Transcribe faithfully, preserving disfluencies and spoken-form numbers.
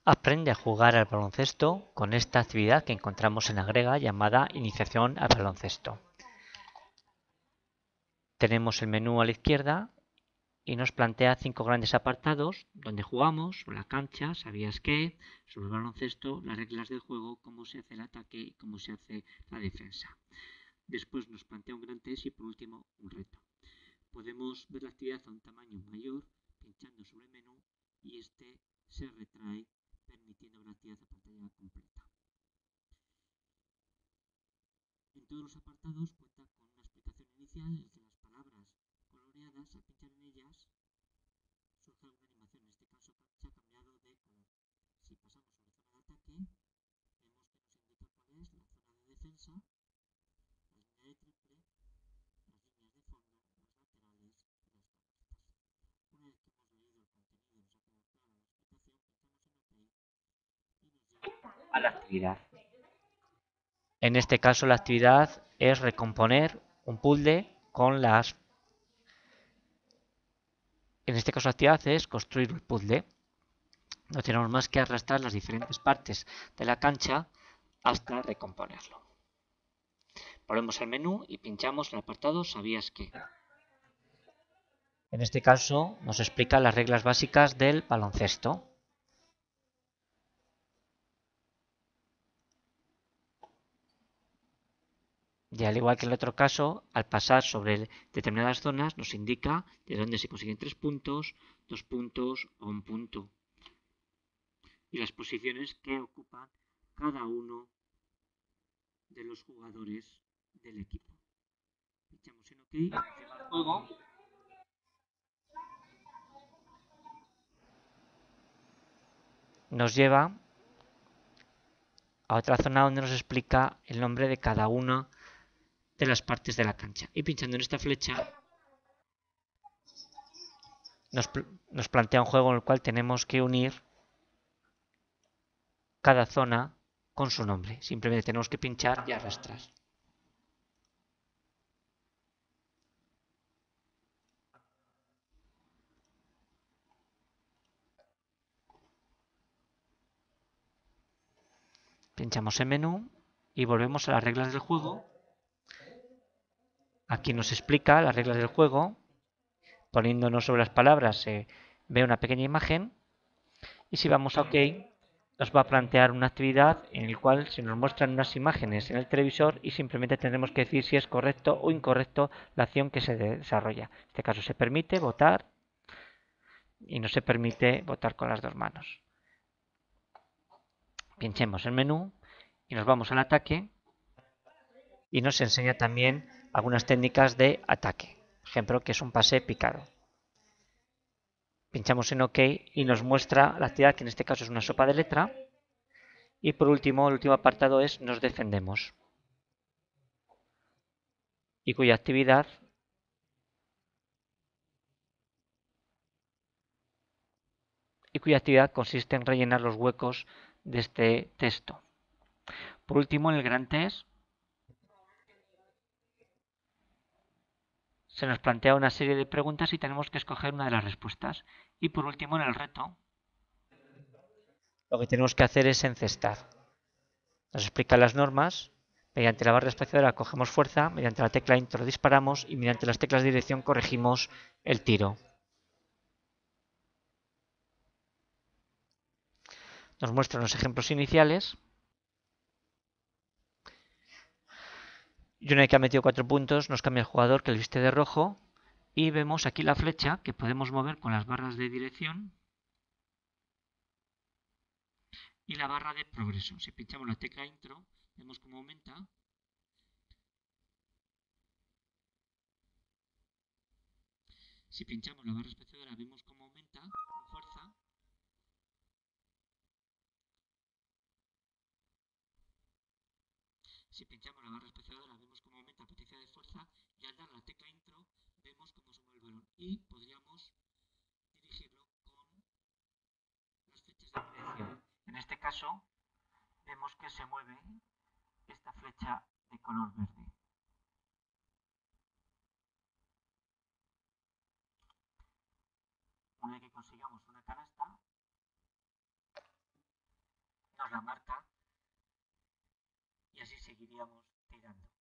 Aprende a jugar al baloncesto con esta actividad que encontramos en la grega llamada Iniciación al baloncesto. Tenemos el menú a la izquierda y nos plantea cinco grandes apartados donde jugamos, la cancha, sabías qué, sobre el baloncesto, las reglas del juego, cómo se hace el ataque y cómo se hace la defensa. Después nos plantea un gran test y por último un reto. Podemos ver la actividad a un tamaño mayor pinchando sobre el menú y este se retrae permitiendo la actividad a pantalla completa. En todos los apartados cuenta con una explicación inicial en la que las palabras coloreadas, al pinchar en ellas, surge alguna animación. En este caso se ha cambiado de color. Si pasamos sobre zona de ataque, vemos que nos indica cuál es la zona de defensa, la línea de triple, las líneas de fondo, las laterales y las canastas. Una vez que hemos leído el contenido y nos ha quedado clara la explicación, pinchamos en OK y nos lleva a la actividad. En este caso la actividad es recomponer un puzzle con las... En este caso la actividad es construir un puzzle. No tenemos más que arrastrar las diferentes partes de la cancha hasta recomponerlo. Volvemos al menú y pinchamos en el apartado ¿Sabías qué? En este caso nos explica las reglas básicas del baloncesto. Y al igual que en el otro caso, al pasar sobre determinadas zonas nos indica de dónde se consiguen tres puntos, dos puntos o un punto. Y las posiciones que ocupan cada uno de los jugadores del equipo. Pinchamos en OK, encima el juego. Nos lleva a otra zona donde nos explica el nombre de cada una de las partes de la cancha. Y pinchando en esta flecha nos, nos plantea un juego en el cual tenemos que unir cada zona con su nombre. Simplemente tenemos que pinchar y arrastrar. Pinchamos en menú y volvemos a las reglas del juego. Aquí nos explica las reglas del juego. Poniéndonos sobre las palabras se ve una pequeña imagen. Y si vamos a OK, nos va a plantear una actividad en la cual se nos muestran unas imágenes en el televisor y simplemente tendremos que decir si es correcto o incorrecto la acción que se desarrolla. En este caso se permite votar y no se permite votar con las dos manos. Pinchemos el menú y nos vamos al ataque y nos enseña también algunas técnicas de ataque. Por ejemplo, que es un pase picado. Pinchamos en OK y nos muestra la actividad que en este caso es una sopa de letra. Y por último, el último apartado es nos defendemos. Y cuya actividad y cuya actividad consiste en rellenar los huecos de este texto. Por último, en el gran test se nos plantea una serie de preguntas y tenemos que escoger una de las respuestas. Y por último, en el reto, lo que tenemos que hacer es encestar. Nos explica las normas. Mediante la barra espaciadora cogemos fuerza, mediante la tecla intro disparamos y mediante las teclas de dirección corregimos el tiro. Nos muestra unos ejemplos iniciales. Y una vez que ha metido cuatro puntos, nos cambia el jugador que le viste de rojo. Y vemos aquí la flecha que podemos mover con las barras de dirección. Y la barra de progreso. Si pinchamos la tecla intro, vemos cómo aumenta. Si pinchamos la barra espaciadora, vemos cómo aumenta con fuerza. Si pinchamos la barra espaciadora, vemos cómo aumenta la potencia de fuerza. Y al dar la tecla intro, vemos cómo se mueve el balón. Y podríamos dirigirlo con las flechas de dirección. En este caso, vemos que se mueve esta flecha de color verde. Una vez que consigamos una canasta, la marca y así seguiríamos tirando.